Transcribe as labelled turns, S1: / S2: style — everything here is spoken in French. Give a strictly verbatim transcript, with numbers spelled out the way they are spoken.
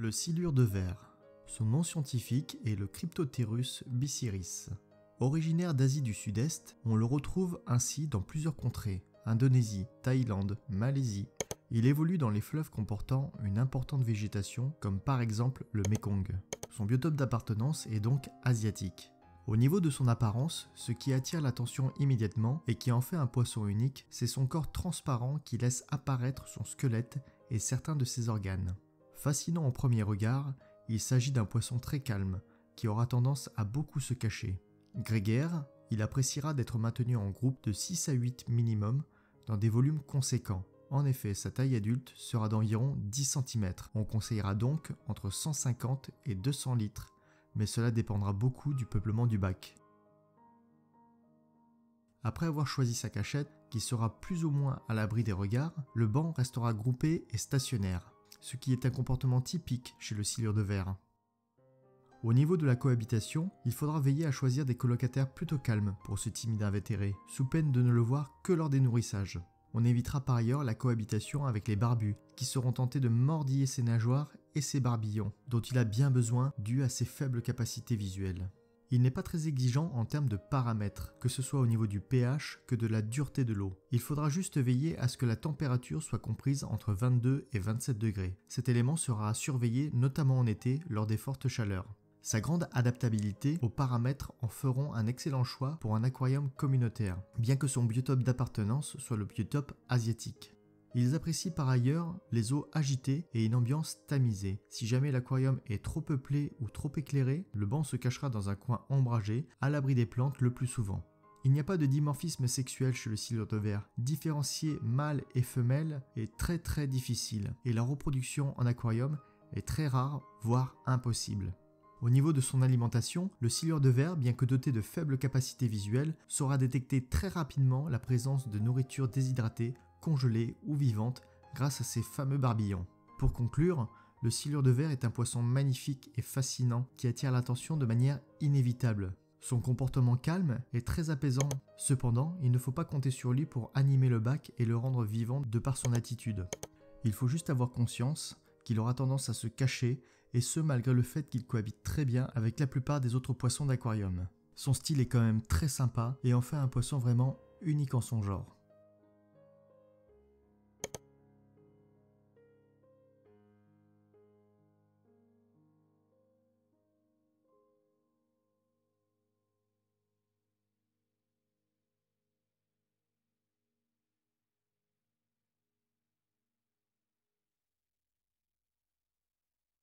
S1: Le silure de verre. Son nom scientifique est le Cryptopterus biciris. Originaire d'Asie du Sud-Est, on le retrouve ainsi dans plusieurs contrées, Indonésie, Thaïlande, Malaisie. Il évolue dans les fleuves comportant une importante végétation, comme par exemple le Mékong. Son biotope d'appartenance est donc asiatique. Au niveau de son apparence, ce qui attire l'attention immédiatement et qui en fait un poisson unique, c'est son corps transparent qui laisse apparaître son squelette et certains de ses organes. Fascinant au premier regard, il s'agit d'un poisson très calme, qui aura tendance à beaucoup se cacher. Grégaire, il appréciera d'être maintenu en groupe de six à huit minimum dans des volumes conséquents. En effet, sa taille adulte sera d'environ dix centimètres. On conseillera donc entre cent cinquante et deux cents litres, mais cela dépendra beaucoup du peuplement du bac. Après avoir choisi sa cachette, qui sera plus ou moins à l'abri des regards, le banc restera groupé et stationnaire, ce qui est un comportement typique chez le silure de verre. Au niveau de la cohabitation, il faudra veiller à choisir des colocataires plutôt calmes pour ce timide invétéré, sous peine de ne le voir que lors des nourrissages. On évitera par ailleurs la cohabitation avec les barbus, qui seront tentés de mordiller ses nageoires et ses barbillons, dont il a bien besoin dû à ses faibles capacités visuelles. Il n'est pas très exigeant en termes de paramètres, que ce soit au niveau du pH que de la dureté de l'eau. Il faudra juste veiller à ce que la température soit comprise entre vingt-deux et vingt-sept degrés. Cet élément sera à surveiller notamment en été lors des fortes chaleurs. Sa grande adaptabilité aux paramètres en feront un excellent choix pour un aquarium communautaire, bien que son biotope d'appartenance soit le biotope asiatique. Ils apprécient par ailleurs les eaux agitées et une ambiance tamisée. Si jamais l'aquarium est trop peuplé ou trop éclairé, le banc se cachera dans un coin ombragé, à l'abri des plantes le plus souvent. Il n'y a pas de dimorphisme sexuel chez le silure de verre. Différencier mâle et femelle est très très difficile, et la reproduction en aquarium est très rare, voire impossible. Au niveau de son alimentation, le silure de verre, bien que doté de faibles capacités visuelles, saura détecter très rapidement la présence de nourriture déshydratée, congelée ou vivante grâce à ses fameux barbillons. Pour conclure, le silure de verre est un poisson magnifique et fascinant qui attire l'attention de manière inévitable. Son comportement calme est très apaisant. Cependant, il ne faut pas compter sur lui pour animer le bac et le rendre vivant de par son attitude. Il faut juste avoir conscience qu'il aura tendance à se cacher, et ce malgré le fait qu'il cohabite très bien avec la plupart des autres poissons d'aquarium. Son style est quand même très sympa et en fait un poisson vraiment unique en son genre.